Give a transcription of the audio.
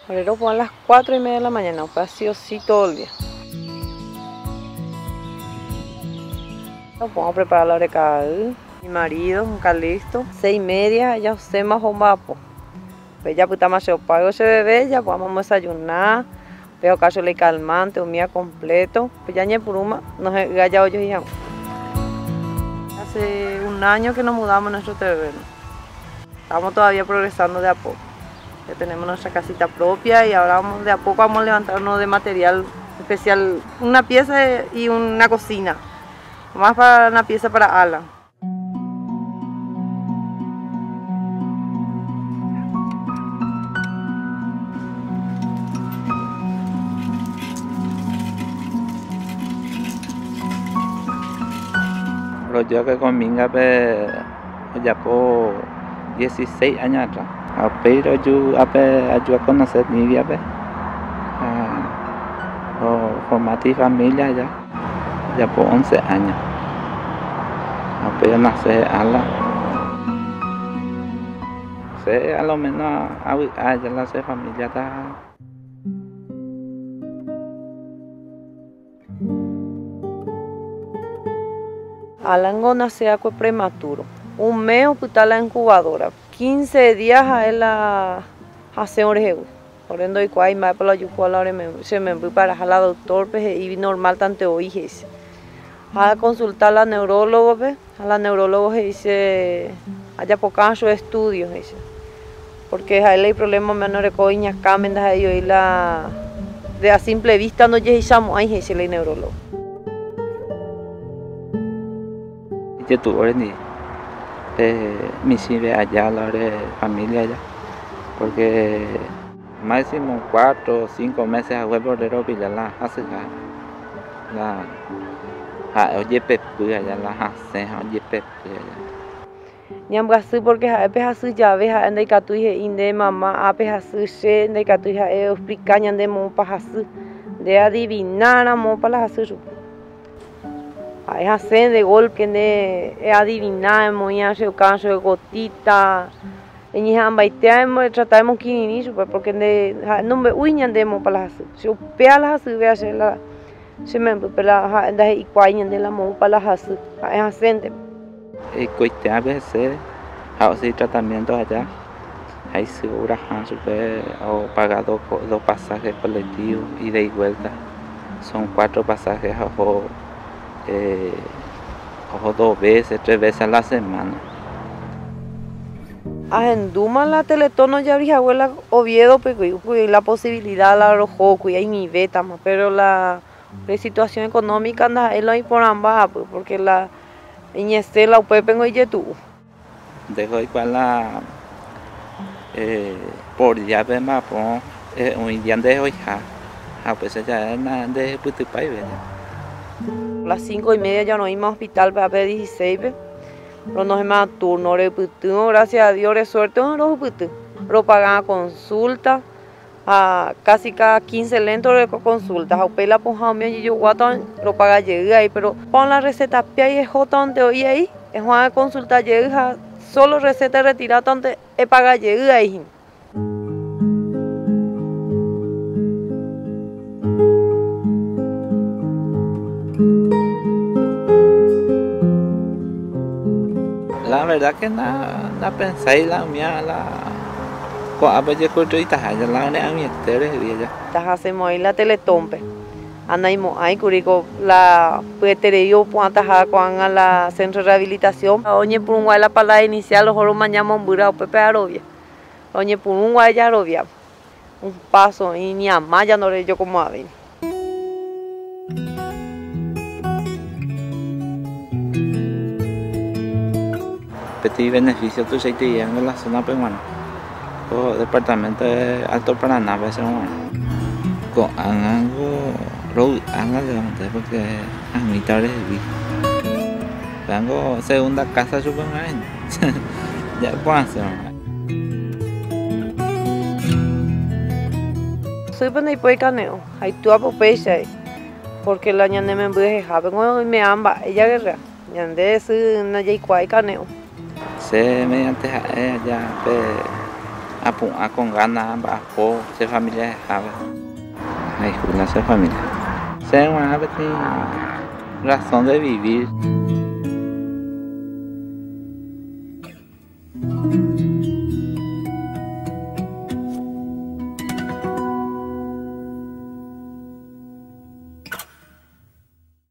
Ahora fue a las 4:30 de la mañana, fue así o sí todo el día. Nos vamos a preparar la hora. Mi marido, un calisto, 6:30, ya se más o mapo. Pues ya puta más yo pago ese bebé, ya vamos a desayunar, veo caso le calmante, un día completo, pues ya ni por una, nos ya hoy ya. Hace un año que nos mudamos a nuestro terreno. Estamos todavía progresando de a poco. Ya tenemos nuestra casita propia y ahora de a poco vamos a levantarnos de material especial, una pieza y una cocina, más para una pieza para Alan. Yo que conmigo ya por 16 años atrás. Pero yo ayudo a conocer mi vida, formar familia ya por 11 años. Pero nací Ala. A lo menos ya la familia está. Alan nació prematuro. Un mes hospital la incubadora. 15 días a él hace orejeu. Por ende, cuando más para la yucuala se me fui para la doctor y normal tanto hoy es. A consultar a la neurólogo, a la neurólogo dice allá poca su estudio dice. Porque a él hay problemas menores coiñas camen de ahí y la de a simple vista no llegamos ahí dice el neurólogo. Yo tuve mi sirve allá, la familia allá, porque máximo 4 o 5 meses a huevo de ropa la hace la oye pepe allá la hace oye pepe allá. Nyamgasu porque a pedaço ya ve a ande catu inde mamá a pedaço che ande catu ya explicar nyande mo pahasu de adivinar a mo para hasu. Hay hacer de golpe de adivinar, moñar se canso de gotita. En ihan baiteamos tratamos quinini porque no me uñan demo para las. Se opea las ve a hacer la se me pela da y cuañan de la mo para las. Hay hacer. Coite a veces hacer tratamientos allá. Hay segura super o pagado 2 pasajes colectivos ida y vuelta. Son 4 pasajes o 2 veces, 3 veces a la semana. En Duma la Teletono ya había abuela Oviedo, pues la posibilidad la arrojó, y mi beta, pero la situación económica anda es lo por ambas, porque la niñez la UPP en Oyetu. Dejo igual la por ya ve más un día de hoy pues ya es de Putupay, A las 5:30 ya nos íbamos al hospital para ver 16, pero nos hemos turno, gracias a Dios, de suerte, pero pagaba consulta, casi cada 15 lentos de consultas, a upela por jamia y yo guatón, lo paga llega ahí, pero pon la receta pia y es donde hoy ahí, es una consulta llega, solo receta retirada donde es paga llega ahí. La verdad que nada pensáis la mía la cuando yo escucho y está allá la unidad mi estere de ella. Hacemos ahí la teletompe. Anaimo ahí curico la pueterio puanta con la centro de rehabilitación. Oye por un guay la palabra inicial los horos mañana burao pepe arobia. Oye por un guay ya arobia. Un paso y ni a más ya no le yo como a ver. Petit beneficio tu se te en la zona peruana. O departamento de Alto Paraná, a veces con algo de porque a mitad de vida. Tengo segunda casa superman. Ya puedo hacer. Soy para ir caneo. Hay tu apopecha porque la ñande me embude vengo y me amba ella guerra. Ñande es una yai cuai caneo. Se mediante allá a con ganas, bajo, se familia de Java. Ahí juna se familia. Se van a razón de vivir.